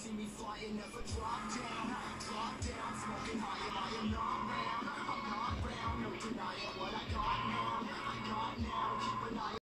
see me flying, never drop down. Drop down, smoking high, and I am not round. I'm not round, no denying what I got now. I got now, keep an eye